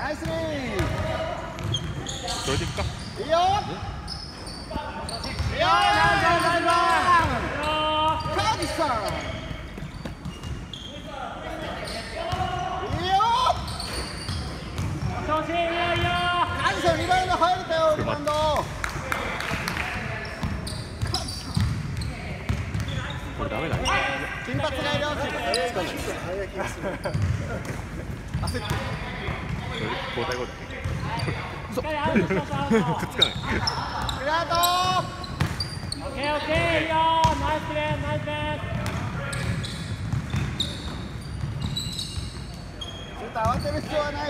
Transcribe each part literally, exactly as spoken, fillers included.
ナイスリー。 どいていくか。 いいよ。いいよ。ナイスナイスナイス。カーディさん。いいよ。 調子いいよいいよ。 カーディさんリバウンド入れたよ。リバウンド。 これダメだね。 金髪がいるよ。金髪。焦って。 交代交代。 しっかりアウトしましょう。アウト。 くっつかない。 スラート。 オッケーオッケーいいよ。ナイスプレーナイスプレー。 ちょっと慌てる必要はないよ。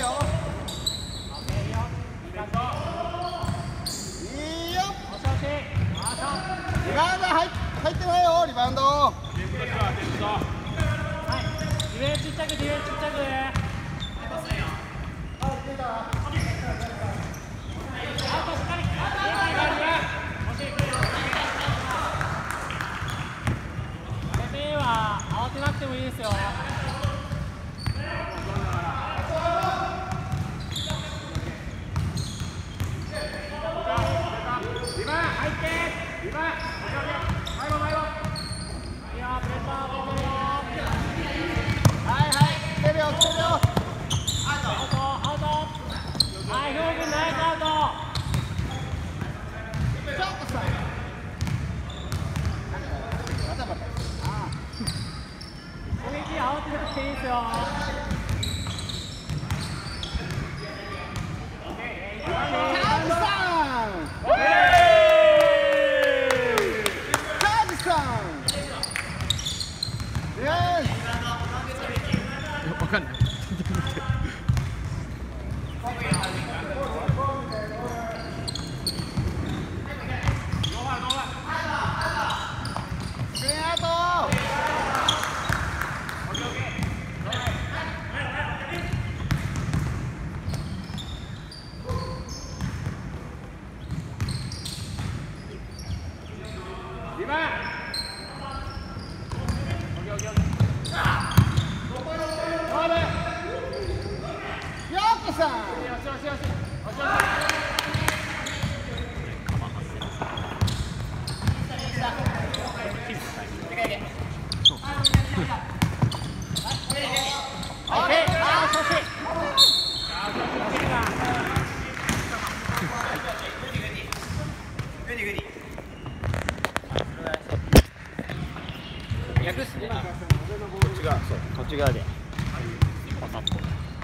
いいよ。リバウンド入入ってないよ。リバウンド。 はい。ディフェンスちっちゃくディフェンスちっちゃく。慌てなくてもいいですよ。リバー入ってリバー前も前もいいよプレッシャー持ってるよ。 はいはい来てるよ来てるよ。 アウトアウト。はい表現ナイスアウト。 ちょっとさバタバタ。 攻撃慌てなくていいですよ。 カーディさん。カーディさん。イエーイ。 わかんない。 スリーアウト。リバー。ヨーコさん。 逆っすね。こっち側、そう、こっち側で。パタッと。